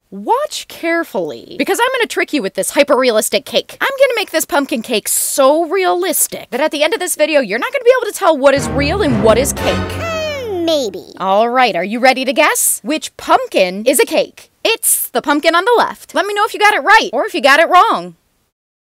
Watch carefully, because I'm gonna trick you with this hyper-realistic cake. I'm gonna make this pumpkin cake so realistic that at the end of this video, you're not gonna be able to tell what is real and what is cake. Maybe. All right, are you ready to guess? Which pumpkin is a cake? It's the pumpkin on the left. Let me know if you got it right or if you got it wrong.